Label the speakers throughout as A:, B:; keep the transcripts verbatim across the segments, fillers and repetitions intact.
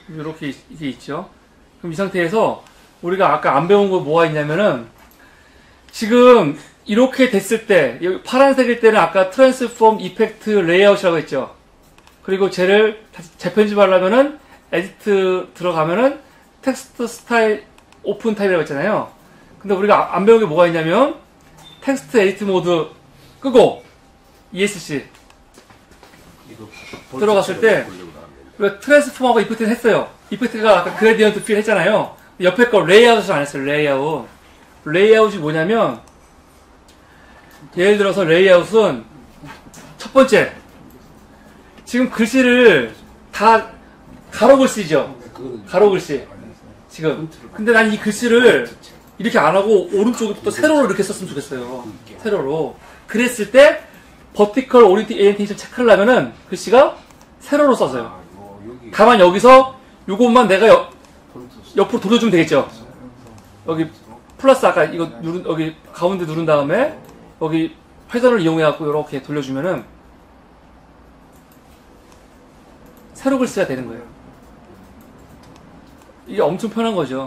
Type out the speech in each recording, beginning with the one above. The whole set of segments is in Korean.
A: 이렇게 이게 있죠. 그럼 이 상태에서 우리가 아까 안 배운 거 뭐가 있냐면은 지금 이렇게 됐을 때 여기 파란색일 때는 아까 트랜스폼 이펙트 레이아웃이라고 했죠. 그리고 쟤를 다시 재편집하려면은 에디트 들어가면은 텍스트 스타일 오픈 타입이라고 했잖아요. 근데 우리가 안 배운 게 뭐가 있냐면 텍스트 에디트 모드 끄고 이에스씨 들어갔을 때 우리가 트랜스폼하고 이펙트는 했어요. 이펙트가 아까 그레디언트 필 했잖아요. 옆에 거 레이아웃을 안 했어요. 레이아웃. 레이아웃이 뭐냐면 예를 들어서 레이아웃은 첫 번째 지금 글씨를 다 가로 글씨죠. 가로 글씨 지금. 근데 난 이 글씨를 이렇게 안 하고 오른쪽부터 세로로 이렇게 썼으면 좋겠어요. 세로로. 그랬을 때 버티컬 오리엔테이션 체크를 하면은 글씨가 세로로 써져요. 다만 여기서 요것만 내가 여, 옆으로 돌려주면 되겠죠. 여기 플러스 아까 이거 누른 여기 가운데 누른 다음에 여기 회전을 이용해 갖고 이렇게 돌려주면은 세로 글씨가 되는 거예요. 이게 엄청 편한 거죠.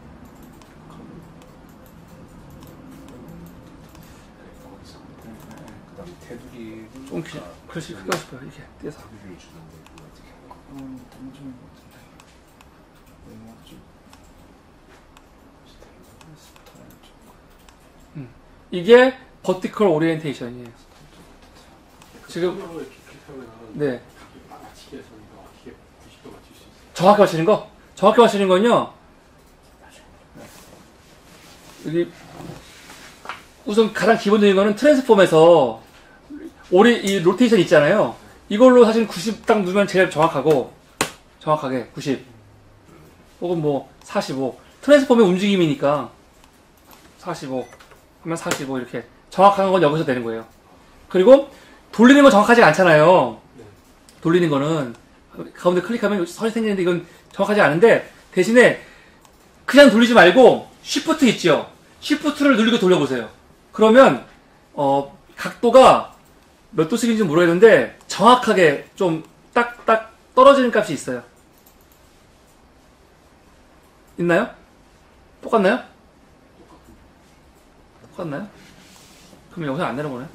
A: 좀 기, 글씨 크게 싶어요. 이렇게 떼서. 음. 이게 버티컬 오리엔테이션이에요. 지금 네. 정확히 맞추는 거? 정확히 맞추는 건요. 여기 우선 가장 기본적인 거는 트랜스폼에서 오리 이 로테이션 있잖아요. 이걸로 사실 구십 딱 누르면 제일 정확하고 정확하게 구십 혹은 뭐 사십오 트랜스폼의 움직임이니까 사십오 하면 사십오 이렇게 정확한 건 여기서 되는 거예요. 그리고 돌리는 건 정확하지 않잖아요. 돌리는 거는 가운데 클릭하면 선이 생기는데 이건 정확하지 않은데 대신에 그냥 돌리지 말고 쉬프트 있죠. 쉬프트를 누르고 돌려보세요. 그러면 어 각도가 몇 도씩인지 모르겠는데 정확하게 좀 딱딱 떨어지는 값이 있어요. 있나요? 똑같나요? 똑같나요? 그럼 영상 안 내려보네.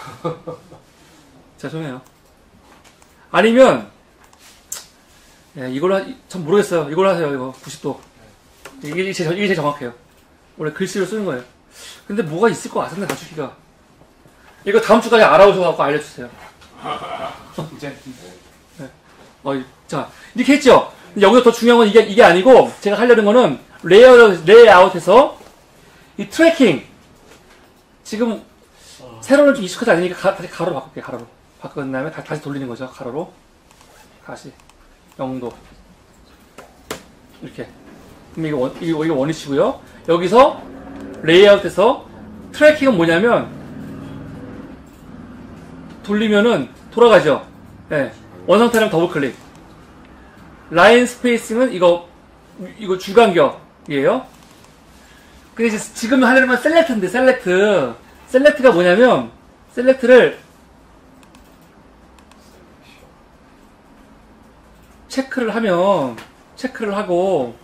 A: 죄송해요. 아니면 예, 이걸로 하, 전 모르겠어요. 이걸로 하세요. 이거 구십 도. 이게 제, 이게 제일 정확해요. 원래 글씨로 쓰는 거예요. 근데 뭐가 있을 것 같은데 가주기가. 이거 다음 주까지 알아오셔서 알려주세요. 이제. 네. 어, 자, 이렇게 했죠? 여기서 더 중요한 건 이게, 이게 아니고, 제가 하려는 거는, 레이아웃, 레이아웃에서, 이 트래킹. 지금, 세로는 좀 익숙하지 않으니까, 가, 다시 가로로 바꿀게요, 가로로. 바꾼 다음에 다, 다시 돌리는 거죠, 가로로. 다시. 영도. 이렇게. 그럼 이거 원, 이거, 이거 원위치고요. 여기서, 레이아웃에서, 트래킹은 뭐냐면, 돌리면은 돌아가죠. 네. 원상태랑 더블 클릭. 라인 스페이싱은 이거 이거 주간격이에요. 근데 이제 지금 하려는 건 셀렉트인데 셀렉트. 셀렉트가 뭐냐면 셀렉트를 체크를 하면 체크를 하고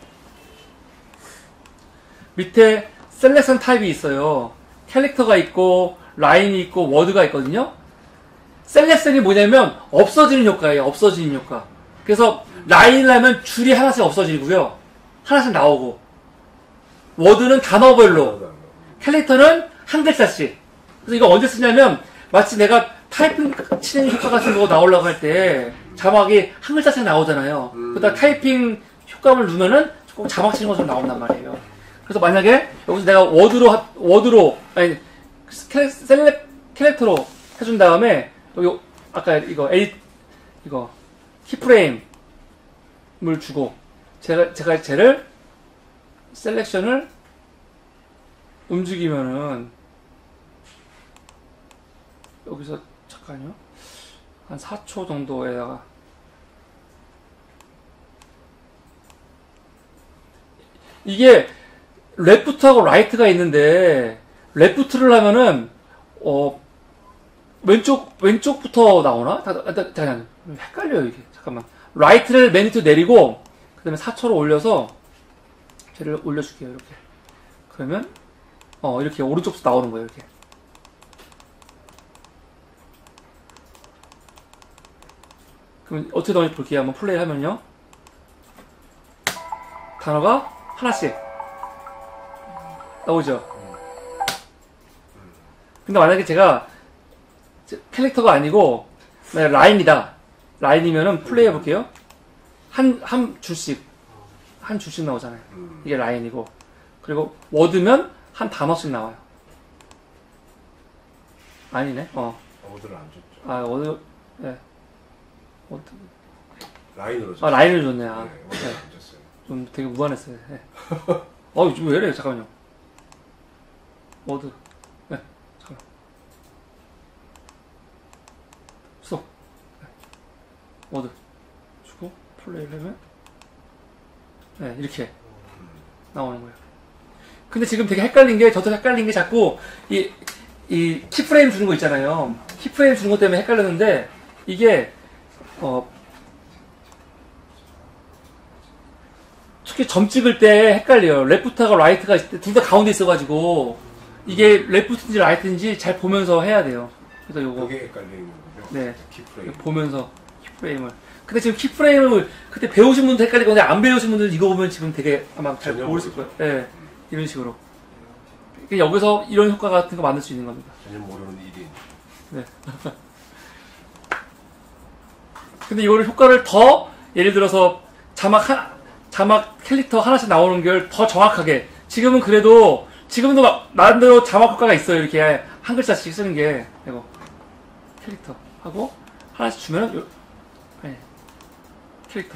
A: 밑에 셀렉션 타입이 있어요. 캐릭터가 있고 라인이 있고 워드가 있거든요. 셀렉션이 뭐냐면 없어지는 효과예요. 없어지는 효과. 그래서 라인을 하면 줄이 하나씩 없어지고요. 하나씩 나오고 워드는 단어별로 캐릭터는 한 글자씩. 그래서 이거 언제 쓰냐면 마치 내가 타이핑 치는 효과 같은 거 나오려고 할 때 자막이 한 글자씩 나오잖아요. 그러다 타이핑 효과음을 누르면은 꼭 자막 치는 것처럼 나온단 말이에요. 그래서 만약에 여기서 내가 워드로 워드로 아니 셀렉 캐릭터로 해준 다음에 여기 아까 이거 에이 이거 키프레임을 주고 제가 제가 쟤를 셀렉션을 움직이면은 여기서 잠깐요 한 사 초 정도에다가 이게 레프트하고 라이트가 있는데 레프트를 하면은 어 왼쪽, 왼쪽부터 나오나? 잠깐, 헷갈려요, 이게. 잠깐만. 라이트를 맨 밑으로 내리고, 그 다음에 사 초로 올려서 쟤를 올려줄게요. 이렇게. 그러면 어 이렇게 오른쪽부터 나오는 거예요. 이렇게. 그럼 어떻게 나오는지 볼게요. 한번 플레이 하면요. 단어가 하나씩 나오죠. 근데 만약에 제가 캐릭터가 아니고 라인이다. 라인이면은 플레이 해볼게요. 한, 한 줄씩 한 줄씩 나오잖아요. 이게 라인이고, 그리고 워드면 한 단어씩 나와요. 아니네. 어.
B: 워드를 안 줬죠.
A: 아 워드. 예. 네. 워드.
B: 라인으로 줬어요.
A: 아 라인을 줬네. 아.
B: 네, 워드를
A: 네.
B: 안 줬어요.
A: 좀 되게 무관했어요. 네. 어, 왜 이래요? 잠깐만요. 워드. 네, 잠깐. 스톱. 네. 워드. 주고, 플레이를 하면, 네, 이렇게 나오는 거예요. 근데 지금 되게 헷갈린 게, 저도 헷갈린 게 자꾸, 이, 이, 키프레임 주는 거 있잖아요. 키프레임 주는 것 때문에 헷갈렸는데, 이게, 어, 특히 점 찍을 때 헷갈려요. 레프트가 라이트가 있을 때 둘 다 가운데 있어가지고 이게 레프트인지 라이트인지 잘 보면서 해야 돼요. 그래서 요거
B: 그게 헷갈리는 거군요.
A: 네,
B: 키프레임.
A: 보면서 키프레임을. 근데 지금 키프레임을 그때 배우신 분들 헷갈릴 건데 안 배우신 분들 이거 보면 지금 되게 아마 잘 모르실 거예요. 예, 네, 이런 식으로. 여기서 이런 효과 같은 거 만들 수 있는 겁니다.
B: 전혀 모르는 일인.
A: 네. 근데 이거를 효과를 더 예를 들어서 자막 한 자막 캐릭터 하나씩 나오는 걸 더 정확하게. 지금은 그래도, 지금도 막, 나름대로 자막 효과가 있어요. 이렇게 한 글자씩 쓰는 게. 이거. 캐릭터. 하고, 하나씩 주면은, 요, 아니, 캐릭터.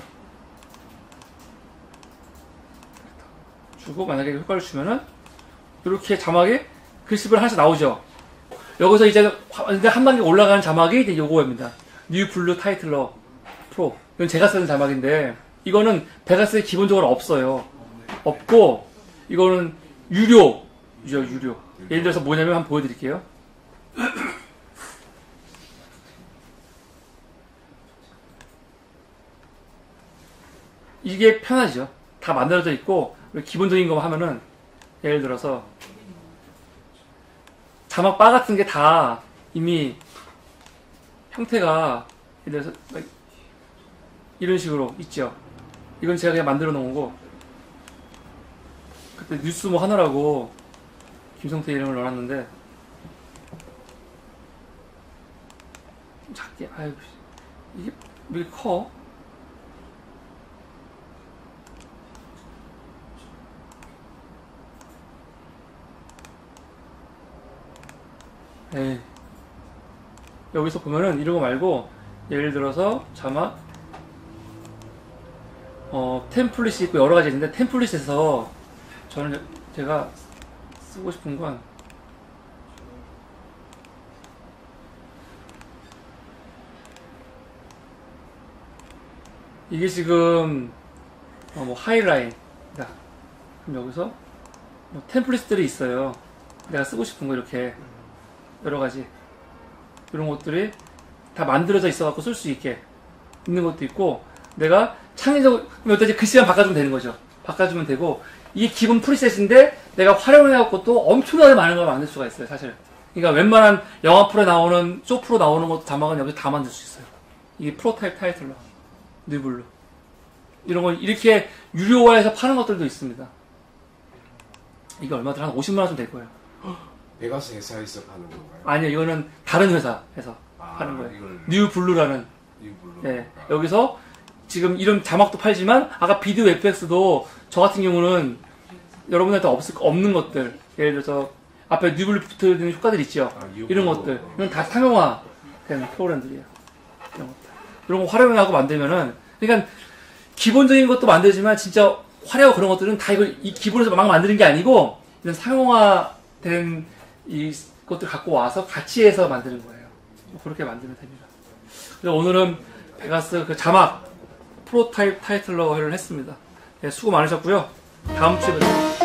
A: 캐릭터. 주고, 만약에 효과를 주면은, 이렇게 자막에 글씨별 하나씩 나오죠. 여기서 이제, 한 단계 올라가는 자막이 이제 요거입니다. 뉴 블루 타이틀러 프로. 이건 제가 쓰는 자막인데, 이거는 베가스에 기본적으로 없어요. 없고, 이거는 유료. 유료, 유료. 예를 들어서 뭐냐면 한번 보여드릴게요. 이게 편하죠. 다 만들어져 있고, 기본적인 거 하면은, 예를 들어서, 자막 바 같은 게 다 이미 형태가, 예를 들어서, 이런 식으로 있죠. 이건 제가 그냥 만들어 놓은 거고, 그때 뉴스 뭐 하느라고 김성태 이름을 넣어놨는데, 좀 작게, 아유, 이게 왜 이렇게 커? 에이. 여기서 보면은 이런 거 말고, 예를 들어서 자막, 어, 템플릿이 있고 여러 가지 있는데, 템플릿에서 저는 제가 쓰고 싶은 건 이게 지금 어, 뭐 하이라인이다. 그럼 여기서 뭐 템플릿들이 있어요. 내가 쓰고 싶은 거 이렇게 여러 가지 이런 것들이 다 만들어져 있어갖고 쓸 수 있게 있는 것도 있고, 내가 창의적으로 어떠지 글씨만 바꿔주면 되는 거죠. 바꿔주면 되고, 이게 기본 프리셋인데 내가 활용해갖고 또 엄청나게 많은 걸 만들 수가 있어요, 사실. 그러니까 웬만한 영화 프로에 나오는, 쇼 프로 나오는 것도 자막은 여기서 다 만들 수 있어요. 이게 프로타입 타이틀로, 뉴블루. 이런 걸 이렇게 유료화해서 파는 것들도 있습니다. 이게 얼마더라? 한 오십만 원 좀 될 거예요.
B: 베가스 회사에서 파는 건가요?
A: 아니요, 이거는 다른 회사에서
B: 아,
A: 파는 거예요.
B: 이걸...
A: 뉴블루라는.
B: 뉴블루.
A: 네, 여기서 지금 이런 자막도 팔지만, 아까 비디오 에프엑스도 저 같은 경우는 여러분한테 없을, 없는 것들, 예를 들어서 앞에 뉴블루 붙어 있는 효과들 있죠.
B: 아,
A: 이런 것들, 이건 다 상용화된 프로그램들이에요. 이런 것들. 이런 거 활용하고 만들면은, 그러니까 기본적인 것도 만들지만 진짜 화려하고 그런 것들은 다 이거 이 기본에서 막 만드는 게 아니고, 이런 상용화된 이 것들 갖고 와서 같이 해서 만드는 거예요. 그렇게 만들면 됩니다. 그래서 오늘은 베가스 그 자막 프로타입 타이틀러를 했습니다. 네, 수고 많으셨고요. 다음 주에 뵙겠습니다.